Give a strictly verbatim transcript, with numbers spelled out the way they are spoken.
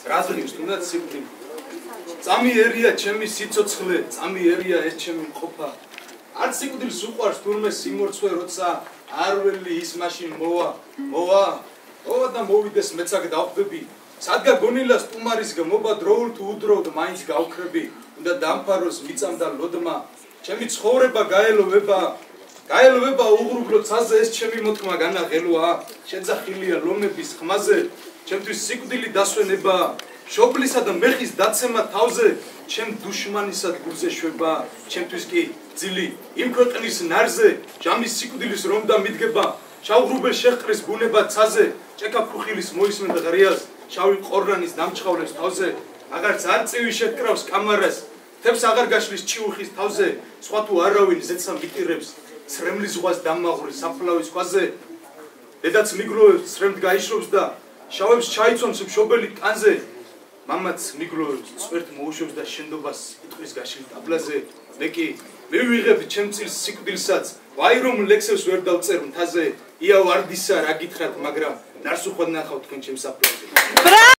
რაზღის თუნდაც სიკვდილი წამი ერია ჩემი სიცოცხლე წამი ერია ეს ჩემი მყოფა არც სიკვდილს უყვარს თურმე სიმორცხვე როცა არ ველი ის მაშინ მოვა მოვა მოვა და მოვიდეს მეც აქ დავხვდები სადგა გონილა სტუმარის გმობა დროულ თუ უდროვ მაინც გავქრები უნდა დამფაროს მიწამ და ლოდმა ჩემი ცხოვრება გაელოვება გაელოვება უღრუბლო ცაზე ეს ჩემი მოთქმა განაღელვა შეძახილია ლომების ხმაზე ჩემთვის სიკვდილი დასვენება შობლისა და მეხის დაცემა თავზე ჩემ დუშმანისა გულზე შვება ჩემთვის კი ძილი იმ ქვეყნის ნარზე ჯამის სიკვდილის რომ და მიდგება შავღრუბელ შეყრის ბუნება ცაზე ჭექა ფუხილის მოისმენ და ღრიას შავი ყორრანის დამჩხავლებს თავზე აღარც არწივი შეკრავს კამარას თებს აღარ გაშლის ჩიუხის თავზე სხვა თუ არავინ ზეცა მიტირებს სრემლის ზღვას დამაღური საფლავის ქვაზე დედაც მიგროვებს სრემთ გაიშრობს და შავებს ჩაიცვამს მშობელი კანზე მამაც მიგროვებს წვერთ მოუშვებს და შენდობას იტყვის გაშლილ ტაბლაზე მე კი მივიღებ ჩემ წილს სიკვდილსაც ვაი რომ ლექსებს ვერ დავწერ მთაზე ია ვარდისა რა გითხრათ მაგრამ ნარს უხვად ნახავ თქვენ ჩემს საფლავზე